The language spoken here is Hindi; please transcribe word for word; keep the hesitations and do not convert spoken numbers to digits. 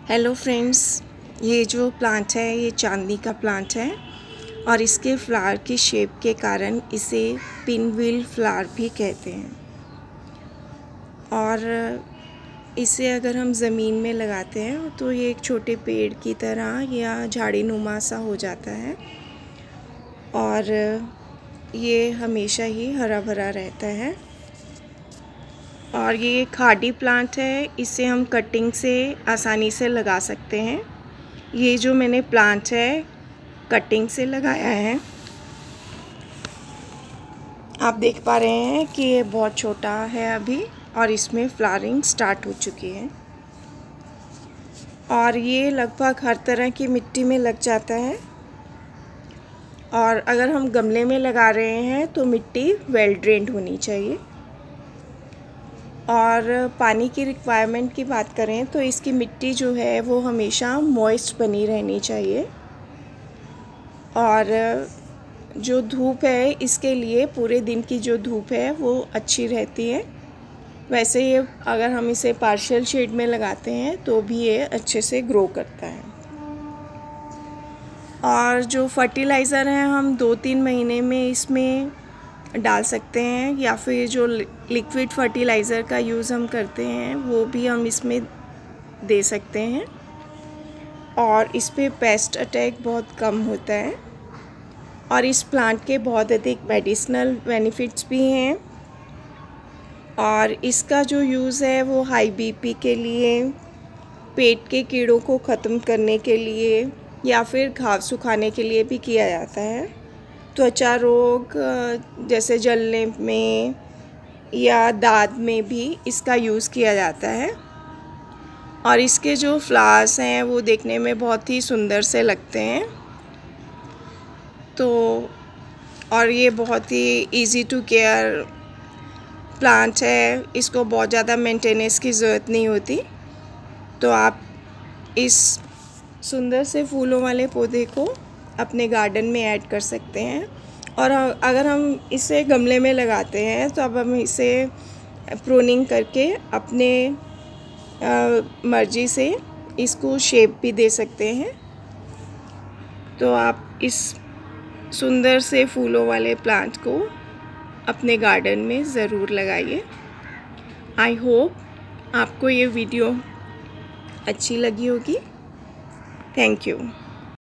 हेलो फ्रेंड्स, ये जो प्लांट है ये चांदनी का प्लांट है और इसके फ्लावर की शेप के कारण इसे पिनव्हील फ्लावर भी कहते हैं। और इसे अगर हम ज़मीन में लगाते हैं तो ये एक छोटे पेड़ की तरह या झाड़ी नुमा सा हो जाता है और ये हमेशा ही हरा भरा रहता है। और ये एक हार्डी प्लांट है, इसे हम कटिंग से आसानी से लगा सकते हैं। ये जो मैंने प्लांट है कटिंग से लगाया है, आप देख पा रहे हैं कि ये बहुत छोटा है अभी और इसमें फ्लावरिंग स्टार्ट हो चुकी है। और ये लगभग हर तरह की मिट्टी में लग जाता है। और अगर हम गमले में लगा रहे हैं तो मिट्टी वेल ड्रेन्ड होनी चाहिए। और पानी की रिक्वायरमेंट की बात करें तो इसकी मिट्टी जो है वो हमेशा मॉइस्ट बनी रहनी चाहिए। और जो धूप है इसके लिए पूरे दिन की जो धूप है वो अच्छी रहती है। वैसे ये अगर हम इसे पार्शियल शेड में लगाते हैं तो भी ये अच्छे से ग्रो करता है। और जो फर्टिलाइज़र है हम दो तीन महीने में इसमें डाल सकते हैं, या फिर जो लिक्विड फर्टिलाइज़र का यूज़ हम करते हैं वो भी हम इसमें दे सकते हैं। और इस पे पेस्ट अटैक बहुत कम होता है। और इस प्लांट के बहुत अधिक मेडिसिनल बेनिफिट्स भी हैं। और इसका जो यूज़ है वो हाई बीपी के लिए, पेट के कीड़ों को ख़त्म करने के लिए या फिर घाव सुखाने के लिए भी किया जाता है। त्वचा रोग जैसे जलने में या दाद में भी इसका यूज़ किया जाता है। और इसके जो फ्लावर्स हैं वो देखने में बहुत ही सुंदर से लगते हैं। तो और ये बहुत ही इजी टू केयर प्लांट है, इसको बहुत ज़्यादा मेंटेनेंस की ज़रूरत नहीं होती। तो आप इस सुंदर से फूलों वाले पौधे को अपने गार्डन में ऐड कर सकते हैं। और अगर हम इसे गमले में लगाते हैं तो अब हम इसे प्रूनिंग करके अपने मर्ज़ी से इसको शेप भी दे सकते हैं। तो आप इस सुंदर से फूलों वाले प्लांट को अपने गार्डन में ज़रूर लगाइए। आई होप आपको ये वीडियो अच्छी लगी होगी। Thank you.